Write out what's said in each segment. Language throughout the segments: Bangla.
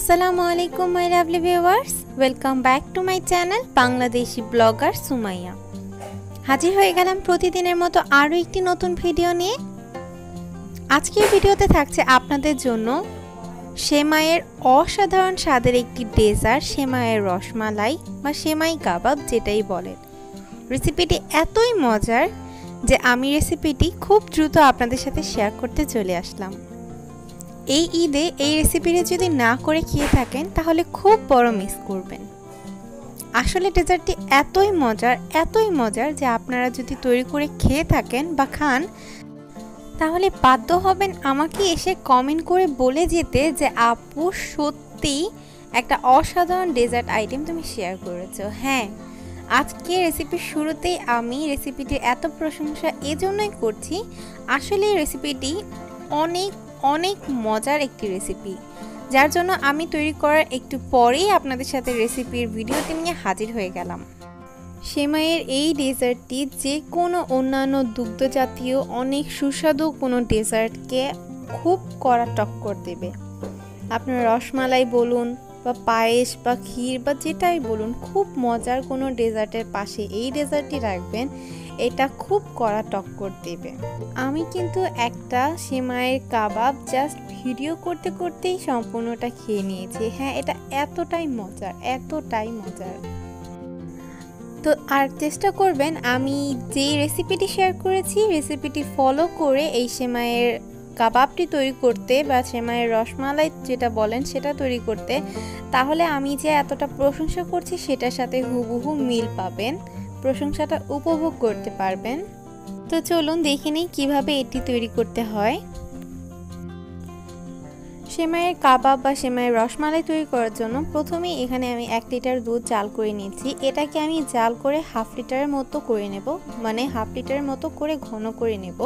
আসসালামু আলাইকুম my lovely viewers, welcome back to my channel Bangladeshi blogger Sumaiya. হাজির হয়ে গেলাম প্রতিদিনের মতো আরও একটি নতুন ভিডিও নিয়ে। আজকের ভিডিওতে থাকছে আপনাদের জন্য সেমাইয়ের অসাধারণ স্বাদের একটি ডেজার্ট, সেমাইয়ের রসমালাই বা সেমাই কাবাব যেটাই বলেন। রেসিপিটি এতই মজার যে আমি রেসিপিটি খুব দ্রুত আপনাদের সাথে শেয়ার করতে চলে আসলাম। এই ঈদে এই রেসিপিটি যদি না করে খেয়ে থাকেন তাহলে খুব বড় মিস করবেন। আসলে ডেজার্টটি এতই মজার যে আপনারা যদি তৈরি করে খেয়ে থাকেন বা খান তাহলে বাধ্য হবেন আমাকে এসে কমেন্ট করে বলে যেতে যে আপু সত্যি একটা অসাধারণ ডেজার্ট আইটেম তুমি শেয়ার করেছো। হ্যাঁ, আজকে রেসিপির শুরুতেই আমি রেসিপিটির এত প্রশংসা এজন্যই করছি, আসলে এই রেসিপিটি অনেক মজার একটি রেসিপি, যার জন্য আমি তৈরি করার একটু পরেই আপনাদের সাথে রেসিপির ভিডিওটি নিয়ে হাজির হয়ে গেলাম। সেমাইয়ের এই ডেজার্টটি যে কোনো অন্যান্য দুগ্ধ জাতীয় অনেক সুস্বাদু কোনো ডেজার্টকে খুব কড়া টক্কর দেবে। আপনার রসমালাই বলুন বা পায়েস বা ক্ষীর বা যেটাই বলুন, খুব মজার কোনো ডেজার্টের পাশে এই ডেজার্টটি রাখবেন, এটা খুব কড়া টক্কর দেবে। আমি কিন্তু একটা সেমাইয়ের কাবাব জাস্ট ভিডিও করতে করতেই সম্পূর্ণটা খেয়ে নিয়েছি। হ্যাঁ, এটা এতটাই মজার। তো আর চেষ্টা করবেন আমি যে রেসিপিটি শেয়ার করেছি রেসিপিটি ফলো করে এই সেমাইয়ের কাবাবটি তৈরি করতে বা সেমাইয়ের রসমালাই যেটা বলেন সেটা তৈরি করতে, তাহলে আমি যে এতটা প্রশংসা করছি সেটার সাথে হুবহু মিল পাবেন, প্রশংসাটা উপভোগ করতে পারবেন। তো চলুন দেখে নিই কীভাবে এটি তৈরি করতে হয়। সেমাইয়ের কাবাব বা সেমাইয়ের রসমালাই তৈরি করার জন্য প্রথমেই এখানে আমি 1 লিটার দুধ জাল করে নিয়েছি। এটাকে আমি জাল করে হাফ লিটারের মতো করে নেব, মানে হাফ লিটারের মতো করে ঘন করে নেব।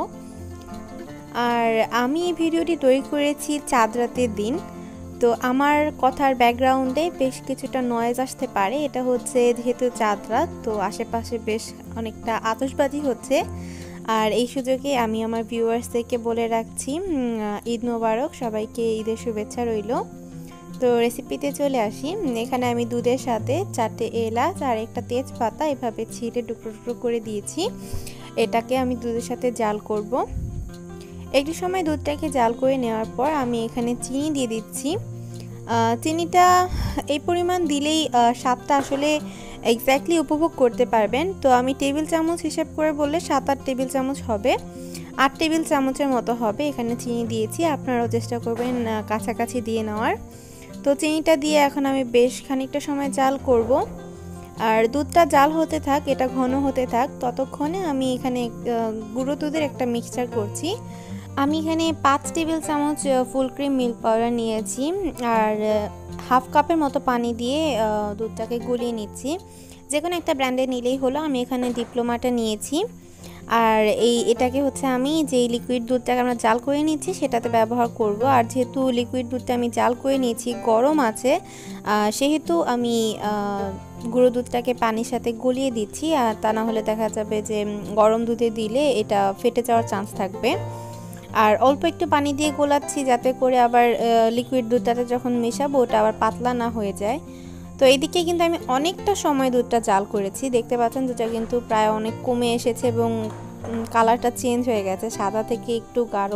আর আমি এই ভিডিওটি তৈরি করেছি চাঁদ রাতের দিন, তো আমার কথার ব্যাকগ্রাউন্ডে বেশ কিছুটা নয়েজ আসতে পারে। এটা হচ্ছে যেহেতু চাঁদ রাত, তো আশেপাশে বেশ অনেকটা আতশবাজি হচ্ছে। আর এই সুযোগে আমি আমার ভিউয়ার্সদেরকে বলে রাখছি ঈদ মোবারক, সবাইকে ঈদের শুভেচ্ছা রইল। তো রেসিপিতে চলে আসি। এখানে আমি দুধের সাথে 4টে এলাচ আর একটা তেজপাতা এভাবে ছিঁড়ে টুকরো করে দিয়েছি। এটাকে আমি দুধের সাথে জাল করব। একটু সময় দুধটাকে জাল করে নেওয়ার পর আমি এখানে চিনি দিয়ে দিচ্ছি। চিনিটা এই পরিমাণ দিলেই স্বাদটা আসলে এক্স্যাক্টলি উপভোগ করতে পারবেন। তো আমি টেবিল চামচ হিসেব করে বললে 7-8 টেবিল চামচ হবে, 8 টেবিল চামচের মতো হবে এখানে চিনি দিয়েছি। আপনারাও চেষ্টা করবেন কাছাকাছি দিয়ে নেওয়ার। তো চিনিটা দিয়ে এখন আমি বেশ খানিকটা সময় জাল করব। আর দুধটা জাল হতে থাক, এটা ঘন হতে থাক, ততক্ষণে আমি এখানে গুঁড়ো দুধের একটা মিক্সচার করছি। আমি এখানে 5 টেবিল চামচ ফুল ক্রিম মিল্ক পাউডার নিয়েছি আর হাফ কাপের মতো পানি দিয়ে দুধটাকে গুলিয়ে নিচ্ছি। যে কোনো একটা ব্র্যান্ডের নিলেই হলো। আমি এখানে ডিপ্লোমাটা নিয়েছি। আর এটাকে হচ্ছে আমি যেই লিকুইড দুধটাকে আমরা জাল করে নিচ্ছি সেটাতে ব্যবহার করব। আর যেহেতু লিকুইড দুধটা আমি জাল করে নিয়েছি, গরম আছে, সেহেতু আমি গুঁড়ো দুধটাকে পানির সাথে গলিয়ে দিচ্ছি। আর তা না হলে দেখা যাবে যে গরম দুধে দিলে এটা ফেটে যাওয়ার চান্স থাকবে। আর অল্প একটু পানি দিয়ে গোলাচ্ছি যাতে করে আবার লিকুইড দুধটাতে যখন মেশাবো ওটা আবার পাতলা না হয়ে যায়। তো এইদিকে কিন্তু আমি অনেকটা সময় দুধটা জাল করেছি, দেখতে পাচ্ছেন দুধটা কিন্তু প্রায় অনেক কমে এসেছে এবং কালারটা চেঞ্জ হয়ে গেছে, সাদা থেকে একটু গাঢ়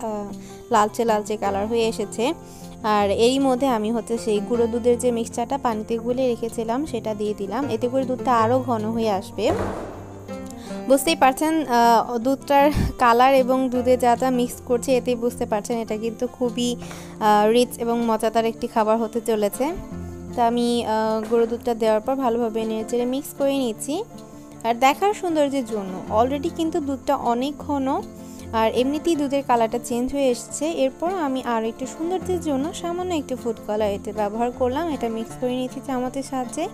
লালচে কালার হয়ে এসেছে। আর এরই মধ্যে আমি হচ্ছে সেই গুঁড়ো দুধের যে মিক্সচারটা পানিতে গুলে রেখেছিলাম সেটা দিয়ে দিলাম, এতে করে দুধটা আরও ঘন হয়ে আসবে। বুঝতেই পারছেন দুধটার কালার এবং দুধে যা মিক্স করছে এতেই বুঝতে পারছেন এটা কিন্তু খুবই রিচ এবং মজাদার একটি খাবার হতে চলেছে। তো আমি গুঁড়ো দুধটা দেওয়ার পর ভালোভাবে নেড়েচেড়ে মিক্স করে নিচ্ছি। আর দেখার সৌন্দর্যের জন্য অলরেডি কিন্তু দুধটা অনেক ঘন আর এমনিতেই দুধের কালারটা চেঞ্জ হয়ে এসেছে। এরপর আমি আর একটু সৌন্দর্যের জন্য সামান্য একটু ফুড কালার এতে ব্যবহার করলাম, এটা মিক্স করে নিচ্ছি চামচের সাহায্যে।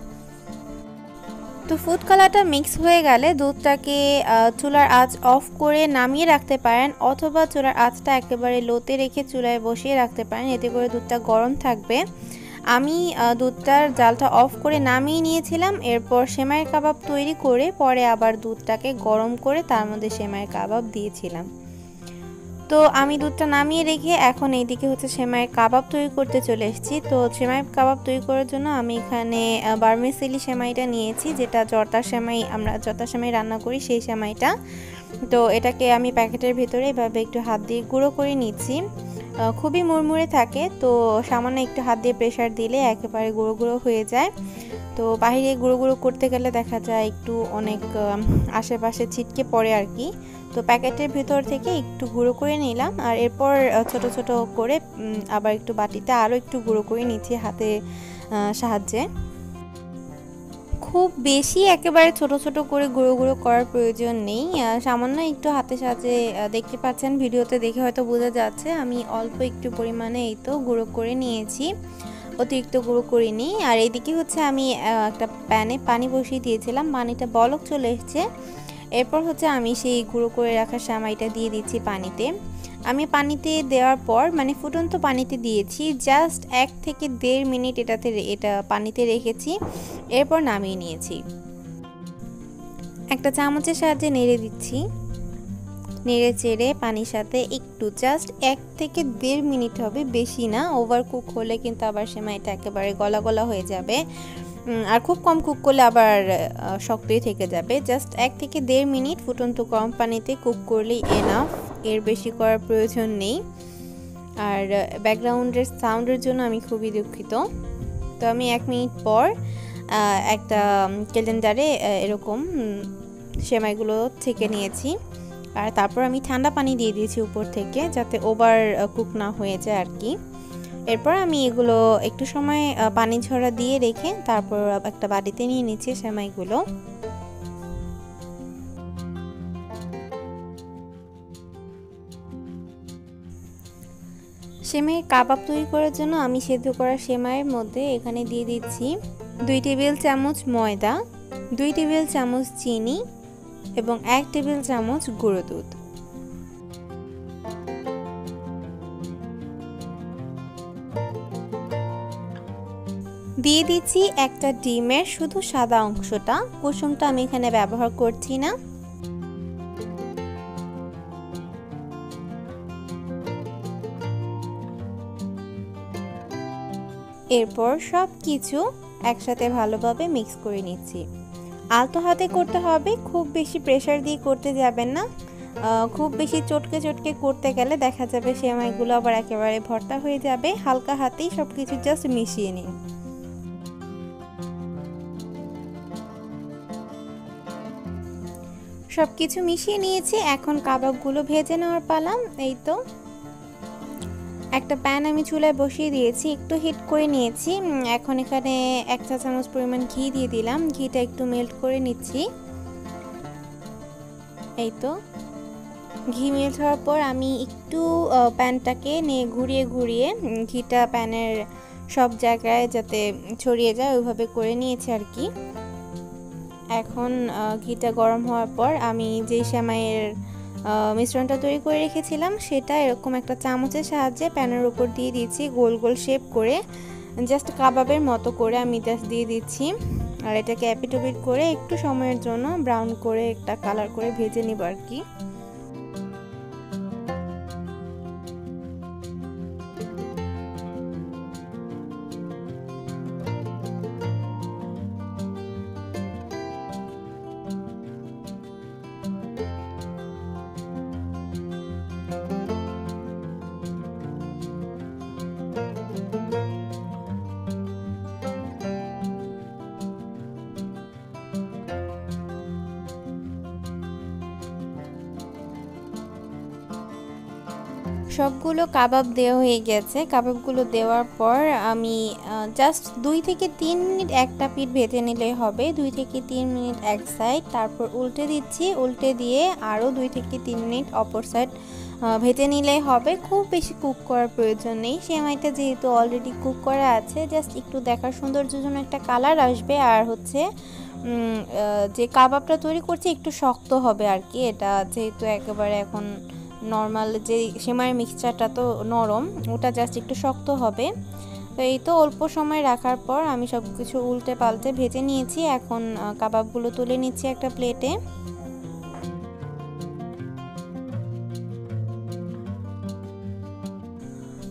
তো ফুড কালারটা মিক্স হয়ে গেলে দুধটাকে চুলার আঁচ অফ করে নামিয়ে রাখতে পারেন, অথবা চুলার আঁচটা একেবারে লোতে রেখে চুলায় বসিয়ে রাখতে পারেন, এতে করে দুধটা গরম থাকবে। আমি দুধটার জালটা অফ করে নামিয়ে নিয়েছিলাম। এরপর সেমাইয়ের কাবাব তৈরি করে পরে আবার দুধটাকে গরম করে তার মধ্যে সেমাইয়ের কাবাব দিয়েছিলাম। তো আমি দুধটা নামিয়ে রেখে এখন এইদিকে হচ্ছে সেমাইয়ের কাবাব তৈরি করতে চলে এসেছি। তো সেমাই কাবাব তৈরি করার জন্য আমি এখানে বার্মিসেলি সেমাইটা নিয়েছি, যেটা জর্দা সেমাই, আমরা জর্দা সেমাই রান্না করি সেই সেমাইটা। তো এটাকে আমি প্যাকেটের ভিতরে এভাবে একটু হাত দিয়ে গুঁড়ো করে নিচ্ছি। খুবই মুড়মুড়ে থাকে, তো সামান্য একটু হাত দিয়ে প্রেসার দিলে একেবারে গুঁড়ো গুঁড়ো হয়ে যায়। তো বাইরে গুঁড়ো গুঁড়ো করতে গেলে দেখা যায় একটু অনেক আশেপাশে ছিটকে পড়ে আর কি। তো প্যাকেটের ভেতর থেকে একটু গুঁড়ো করে নিলাম, আর এরপর ছোট ছোট করে আবার একটু বাটিতে আরও একটু গুঁড়ো করে নিচ্ছি হাতের সাহায্যে। খুব বেশি একেবারে ছোট ছোট করে গুঁড়ো গুঁড়ো করার প্রয়োজন নেই, সামান্য একটু হাতের সাহায্যে দেখতে পাচ্ছেন ভিডিওতে দেখে হয়তো বোঝা যাচ্ছে আমি অল্প একটু পরিমাণে এই তো গুঁড়ো করে নিয়েছি, অতিরিক্ত গুঁড়ো করিনি। আর এইদিকে হচ্ছে আমি একটা প্যানে পানি বসিয়ে দিয়েছিলাম, পানিটা বলক চলে এসছে। এরপর হচ্ছে আমি সেই গুঁড়ো করে রাখা সেমাইটা দিয়ে দিচ্ছি পানিতে। আমি পানিতে দেওয়ার পর মানে ফুটন্ত পানিতে দিয়েছি, জাস্ট 1 থেকে 1.5 মিনিট এটা পানিতে রেখেছি, এরপর নামিয়ে নিয়েছি। একটা চামচের সাহায্যে নেড়ে দিচ্ছি, নেড়ে চেড়ে পানির সাথে একটু জাস্ট 1 থেকে 1.5 মিনিট হবে, বেশি না। ওভার কুক হলে কিন্তু আবার সেমাইটা একেবারে গলা গলা হয়ে যাবে, আর খুব কম কুক করলে আবার শক্তই থেকে যাবে। জাস্ট 1 থেকে 1.5 মিনিট ফুটন্ত গরম পানিতে কুক করলেই এনাফ, এর বেশি করার প্রয়োজন নেই। আর ব্যাকগ্রাউন্ডের সাউন্ডের জন্য আমি খুবই দুঃখিত। তো আমি 1 মিনিট পর একটা ক্যালেন্ডারে এরকম সেমাইগুলো ছেঁকে নিয়েছি, আর তারপর আমি ঠান্ডা পানি দিয়ে দিয়েছি উপর থেকে, যাতে ওভার কুক না হয়ে যায় আর কি। এরপর আমি এগুলো একটু সময় পানি ঝরা দিয়ে রেখে তারপর একটা বাটিতে নিয়ে নিচ্ছি সেমাইগুলো। সেমাইয়ের কাবাব তৈরি করার জন্য আমি সেদ্ধ করা সেমাইয়ের মধ্যে এখানে দিয়ে দিচ্ছি 2 টেবিল চামচ ময়দা, 2 টেবিল চামচ চিনি এবং 1 টেবিল চামচ গুঁড়ো দুধ। দিয়ে দিচ্ছি একটা ডিমের শুধু সাদা অংশটা, কুসুমটা আমি এখানে ব্যবহার করছি না। এরপর সব কিছু একসাথে ভালোভাবে মিক্স করে নিচ্ছি। আলতো হাতে করতে হবে, খুব বেশি প্রেসার দিয়ে করতে যাবেন না। খুব বেশি চটকে চটকে করতে গেলে দেখা যাবে সেমাইগুলো আবার একেবারে ভর্তা হয়ে যাবে। হালকা হাতেই সব কিছু জাস্ট মিশিয়ে নিন। সব কিছু মিশিয়ে নিয়েছি, এখন কাবাবগুলো ভেজে নেওয়ার পালা। এই তো একটা প্যান আমি চুলায় বসিয়ে দিয়েছি, একটু হিট করে নিয়েছি। এখন এখানে 1 চা চামচ পরিমাণ ঘি দিয়ে দিলাম, ঘিটা একটু মেল্ট করে নিচ্ছি। এই তো ঘি মেল্ট হওয়ার পর আমি একটু প্যানটাকে নিয়ে ঘুরিয়ে ঘুরিয়ে ঘিটা প্যানের সব জায়গায় যাতে ছড়িয়ে যায় ওইভাবে করে নিয়েছি আর কি। এখন ঘিটা গরম হওয়ার পর আমি যে সেমাইয়ের মিশ্রণটা তৈরি করে রেখেছিলাম সেটা এরকম একটা চামচের সাহায্যে প্যানের উপর দিয়ে দিচ্ছি, গোল গোল শেপ করে, জাস্ট কাবাবের মতো করে আমি জাস্ট দিয়ে দিচ্ছি। আর এটাকে এপিটোপিট করে একটু সময়ের জন্য ব্রাউন করে একটা কালার করে ভেজে নিব আর কি। সবগুলো কাবাব দেওয়া হয়ে গেছে। কাবাবগুলো দেওয়ার পর আমি জাস্ট 2 থেকে 3 মিনিট একটা পিঠ ভেজে নিলেই হবে। 2 থেকে 3 মিনিট এক সাইড, তারপর উল্টে দিচ্ছি, উল্টে দিয়ে আরও 2 থেকে 3 মিনিট অপর সাইড ভেজে নিলেই হবে। খুব বেশি কুক করার প্রয়োজন নেই, সেমাইটা যেহেতু অলরেডি কুক করা আছে, জাস্ট একটু দেখার সৌন্দর্যের জন্য একটা কালার আসবে। আর হচ্ছে যে কাবাবটা তৈরি করছি একটু শক্ত হবে আর কি, এটা যেহেতু একেবারে এখন নর্মাল যে সেমাইয়ের মিক্সচারটা তো নরম, ওটা জাস্ট একটু শক্ত হবে। তো এই তো অল্প সময় রাখার পর আমি সব কিছু উল্টে পাল্টে ভেজে নিয়েছি। এখন কাবাবগুলো তুলে নিচ্ছি একটা প্লেটে।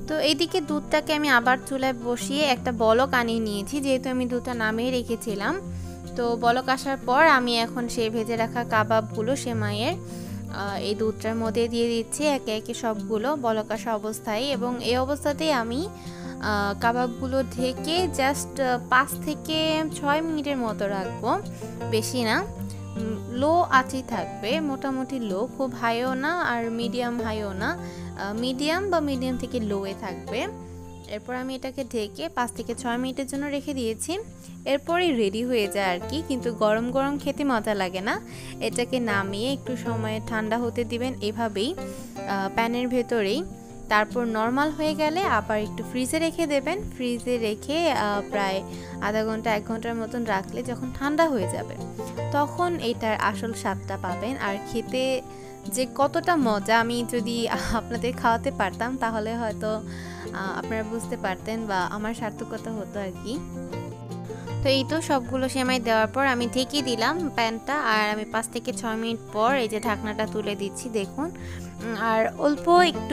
তো এইদিকে দুধটাকে আমি আবার চুলায় বসিয়ে একটা বলক আনিয়ে নিয়েছি, যেহেতু আমি দুধটা নামিয়ে রেখেছিলাম। তো বলক আসার পর আমি এখন সেই ভেজে রাখা কাবাবগুলো সেমাইয়ের এই দুধটার মধ্যে দিয়ে দিচ্ছি একে একে সবগুলো বলক আসা অবস্থায়। এবং এই অবস্থাতেই আমি কাবাবগুলো ঢেকে জাস্ট 5 থেকে 6 মিনিটের মতো রাখবো, বেশি না, লো আঁচই থাকবে, মোটামুটি লো, খুব হাইও না আর মিডিয়াম হাইও না, মিডিয়াম বা মিডিয়াম থেকে লোয়ে থাকবে। এরপর আমি এটাকে ঢেকে 5 থেকে 6 মিনিটের জন্য রেখে দিয়েছি। এরপরই রেডি হয়ে যায় আর কি, কিন্তু গরম গরম খেতে মজা লাগে না। এটাকে নামিয়ে একটু সময় ঠান্ডা হতে দিবেন এভাবেই প্যানের ভেতরেই। তারপর নর্মাল হয়ে গেলে আবার একটু ফ্রিজে রেখে দেবেন। ফ্রিজে রেখে প্রায় আধা ঘন্টা 1 ঘন্টার মতন রাখলে যখন ঠান্ডা হয়ে যাবে তখন এটার আসল স্বাদটা পাবেন। আর খেতে যে কতটা মজা, আমি যদি আপনাদের খাওয়াতে পারতাম তাহলে হয়তো আপনারা বুঝতে পারতেন বা আমার সার্থকতা হতো আর কি। তো এই তো সবগুলো সেমাই দেওয়ার পর আমি ঢেকে দিলাম প্যানটা, আর আমি 5 থেকে 6 মিনিট পর এই যে ঢাকনাটা তুলে দিচ্ছি, দেখুন। আর অল্প একটু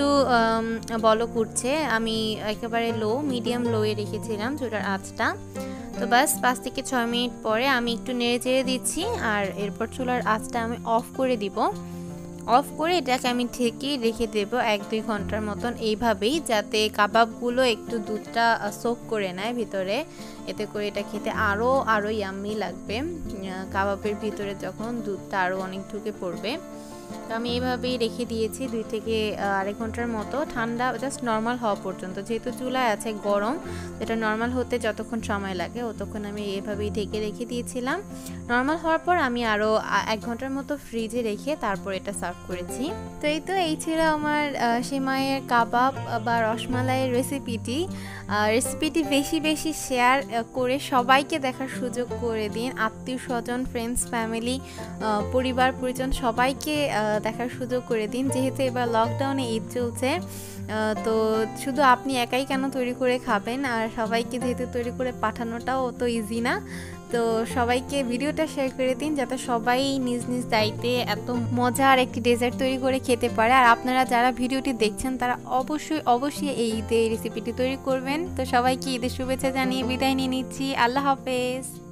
বলক উঠছে, আমি একেবারে মিডিয়াম লোয়ে রেখেছিলাম চুলার আঁচটা। তো বাস 5 থেকে 6 মিনিট পরে আমি একটু নেড়ে চেড়ে দিচ্ছি, আর এরপর চুলার আঁচটা আমি অফ করে দিব। অফ করে এটাকে আমি ঢেকে রেখে দেব 1-2 ঘন্টার মতন এইভাবেই, যাতে কাবাবগুলো একটু দুধটা সোক করে নেয় ভিতরে। এতে করে এটা খেতে আরও ইয়াম্মি লাগবে, কাবাবের ভিতরে যখন দুধটা আরও অনেক ঢুকে পড়বে। তো আমি এইভাবেই রেখে দিয়েছি 2 থেকে 2.5 ঘন্টার মতো, ঠান্ডা জাস্ট নর্মাল হওয়া পর্যন্ত। যেহেতু চুলায় আছে গরম, এটা নর্মাল হতে যতক্ষণ সময় লাগে ততক্ষণ আমি এইভাবেই ঢেকে রেখে দিয়েছিলাম। নর্মাল হওয়ার পর আমি আরও 1 ঘন্টার মতো ফ্রিজে রেখে তারপর এটা সার্ভ করেছি। তো এই ছিল আমার সেমাইয়ের কাবাব বা রসমালাইয়ের রেসিপিটি। বেশি বেশি শেয়ার করে সবাইকে দেখার সুযোগ করে দিন, আত্মীয় স্বজন, ফ্রেন্ডস, ফ্যামিলি, পরিবার পরিজন সবাইকে দেখার সুযোগ করে দিন। যেহেতু এবার লকডাউনে ঈদ চলছে, তো শুধু আপনি একাই কেন তৈরি করে খাবেন, আর সবাইকে যেহেতু তৈরি করে পাঠানোটাও অত ইজি না। তো সবাইকে ভিডিওটা শেয়ার করে দিন যাতে সবাই নিজ নিজ দায়িত্বে এত মজার একটি ডেজার্ট তৈরি করে খেতে পারে। আর আপনারা যারা ভিডিওটি দেখছেন তারা অবশ্যই এই ঈদে এই রেসিপিটি তৈরি করবেন। তো সবাইকে ঈদের শুভেচ্ছা জানিয়ে বিদায় নিয়ে নিচ্ছি। আল্লাহ হাফেজ।